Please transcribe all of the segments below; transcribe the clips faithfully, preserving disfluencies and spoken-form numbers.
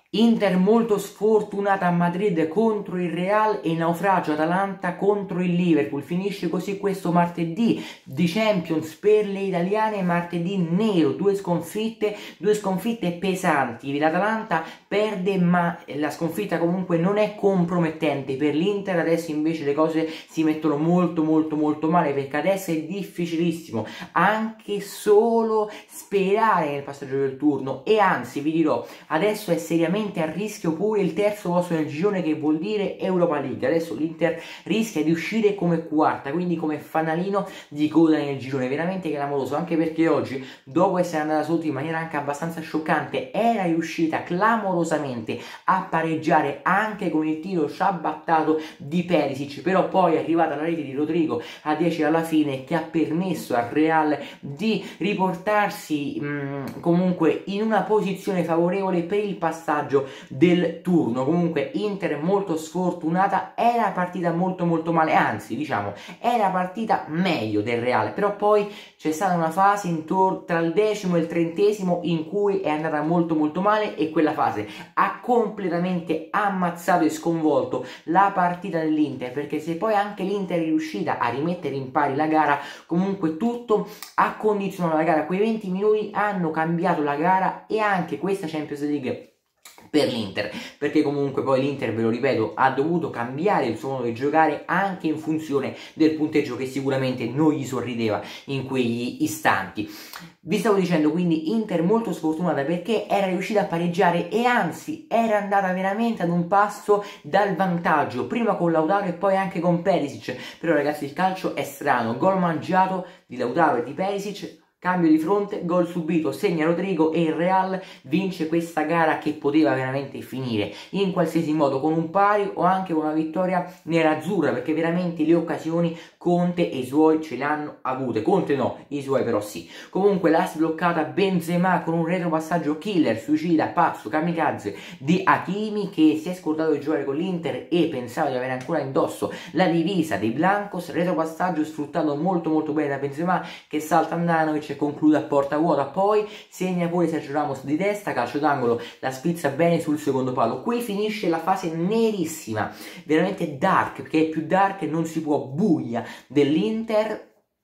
Inter molto sfortunata a Madrid contro il Real e naufragio Atalanta contro il Liverpool. Finisce così questo martedì di Champions per le italiane, martedì nero, due sconfitte, due sconfitte pesanti. L'Atalanta perde, ma la sconfitta comunque non è compromettente per l'Inter. Adesso invece le cose si mettono molto molto molto male, perché adesso è difficilissimo anche solo sperare nel passaggio del turno, e anzi vi dirò, adesso è seriamente a rischio pure il terzo posto nel girone, che vuol dire Europa League. Adesso l'Inter rischia di uscire come quarta, quindi come fanalino di coda nel girone, veramente clamoroso, anche perché oggi, dopo essere andata sotto in maniera anche abbastanza scioccante, era riuscita clamorosamente a pareggiare anche con il tiro sciabattato di Perisic, però poi è arrivata la rete di Rodrigo a dieci alla fine, che ha permesso al Real di riportarsi mh, comunque in una posizione favorevole per il passaggio del turno. Comunque Inter molto sfortunata, era partita molto molto male, anzi diciamo era partita meglio del Real, però poi c'è stata una fase intorno tra il decimo e il trentesimo in cui è andata molto molto male, e quella fase ha completamente ammazzato e sconvolto la partita dell'Inter, perché se poi anche l'Inter è riuscita a rimettere in pari la gara, comunque tutto ha condizionato la gara. Quei venti minuti hanno cambiato la gara e anche questa Champions League per l'Inter, perché comunque poi l'Inter, ve lo ripeto, ha dovuto cambiare il suo modo di giocare anche in funzione del punteggio che sicuramente non gli sorrideva in quegli istanti. Vi stavo dicendo quindi Inter molto sfortunata, perché era riuscita a pareggiare e anzi era andata veramente ad un passo dal vantaggio, prima con Lautaro e poi anche con Perisic. Però ragazzi, il calcio è strano, gol mangiato di Lautaro e di Perisic, cambio di fronte, gol subito, segna Rodrigo e il Real vince questa gara, che poteva veramente finire in qualsiasi modo con un pari o anche con una vittoria nerazzurra, perché veramente le occasioni Conte e i suoi ce le hanno avute. Conte no, i suoi però sì. Comunque l'ha sbloccata Benzema con un retropassaggio killer, suicida, pazzo, kamikaze di Hakimi, che si è scordato di giocare con l'Inter e pensava di avere ancora indosso la divisa dei Blancos. Retropassaggio sfruttato molto molto bene da Benzema, che salta Andanovic e conclude a porta vuota, poi segna pure Sergio Ramos di testa, calcio d'angolo, la spizza bene sul secondo palo. Qui finisce la fase nerissima, veramente dark, perché è più dark non si può, buia dell'Inter,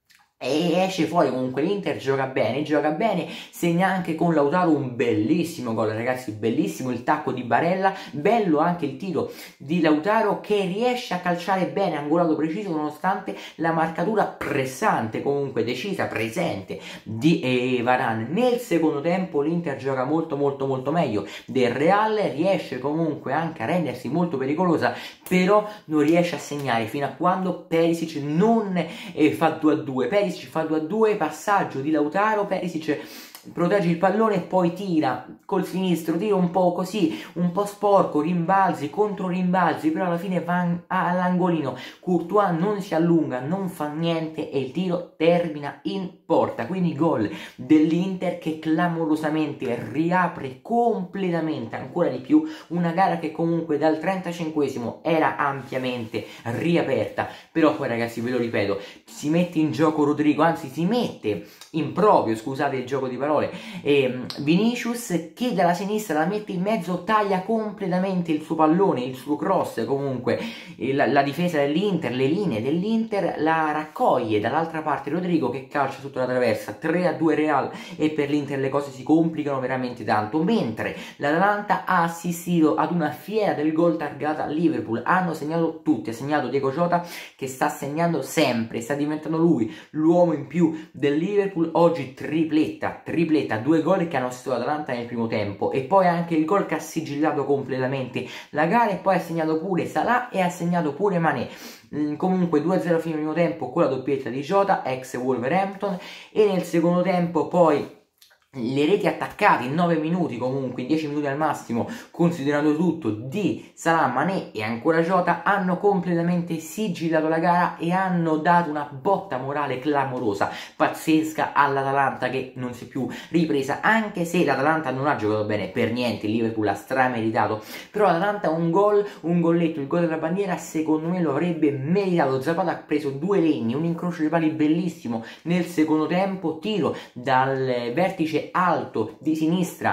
e esce fuori comunque l'Inter gioca bene, gioca bene, segna anche con Lautaro un bellissimo gol, ragazzi, bellissimo il tacco di Barella, bello anche il tiro di Lautaro, che riesce a calciare bene, angolato preciso, nonostante la marcatura pressante, comunque decisa, presente di eh, Varane. Nel secondo tempo l'Inter gioca molto molto molto meglio del Real, riesce comunque anche a rendersi molto pericolosa, però non riesce a segnare fino a quando Perisic non eh, fa due a due. Perisic fa due a due, passaggio di Lautaro, Perisic protegge il pallone e poi tira col sinistro, tira un po' così, un po' sporco, rimbalzi contro rimbalzi, però alla fine va all'angolino, Courtois non si allunga, non fa niente e il tiro termina in porta. Quindi gol dell'Inter, che clamorosamente riapre completamente, ancora di più, una gara che comunque dal trentacinquesimo era ampiamente riaperta. Però poi ragazzi, ve lo ripeto, si mette in gioco Rodrigo, anzi si mette in proprio, scusate il gioco di parole, e Vinicius, che dalla sinistra la mette in mezzo, taglia completamente il suo pallone, il suo cross, comunque la, la difesa dell'Inter, le linee dell'Inter, la raccoglie dall'altra parte Rodrigo, che calcia sotto la traversa, tre a due Real, e per l'Inter le cose si complicano veramente tanto, mentre l'Atalanta ha assistito ad una fiera del gol targata a Liverpool. Hanno segnato tutti, ha segnato Diego Jota, che sta segnando sempre, sta diventando lui l'uomo in più del Liverpool. Oggi tripletta, tripletta, due gol che hanno assistito l'Atalanta nel primo tempo, e poi anche il gol che ha sigillato completamente la gara, e poi ha segnato pure Salah e ha segnato pure Mané. Mm, comunque due a zero fino al primo tempo con la doppietta di Jota, ex Wolverhampton, e nel secondo tempo poi le reti attaccate in nove minuti, comunque in dieci minuti al massimo, considerando tutto, di Salah, Mané e ancora Jota, hanno completamente sigillato la gara e hanno dato una botta morale clamorosa, pazzesca all'Atalanta, che non si è più ripresa, anche se l'Atalanta non ha giocato bene per niente, il Liverpool ha strameritato, però l'Atalanta un gol, un golletto, il gol della bandiera, secondo me lo avrebbe meritato. Zapata ha preso due legni, un incrocio di pali bellissimo nel secondo tempo, tiro dal vertice alto di sinistra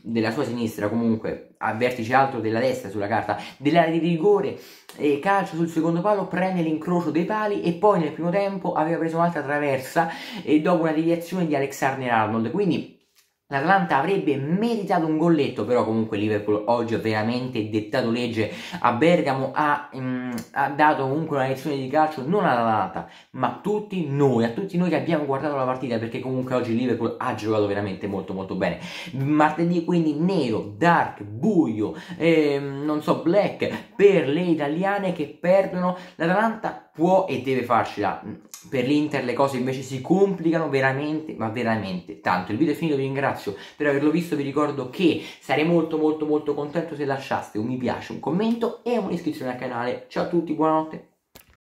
della sua sinistra, comunque a vertice alto della destra sulla carta, dell'area di rigore, e calcio sul secondo palo, prende l'incrocio dei pali e poi nel primo tempo aveva preso un'altra traversa e dopo una deviazione di Alexander-Arnold, quindi l'Atalanta avrebbe meritato un golletto, però comunque Liverpool oggi ha veramente dettato legge a Bergamo, ha, um, ha dato comunque una lezione di calcio non all'Atalanta ma a tutti noi, a tutti noi che abbiamo guardato la partita, perché comunque oggi Liverpool ha giocato veramente molto molto bene. Martedì quindi nero, dark, buio, ehm, non so, black per le italiane che perdono. L'Atalanta può e deve farcela. Per l'Inter le cose invece si complicano veramente, ma veramente tanto. Il video è finito, vi ringrazio per averlo visto, vi ricordo che sarei molto molto molto contento se lasciaste un mi piace, un commento e un'iscrizione al canale. Ciao a tutti, buonanotte.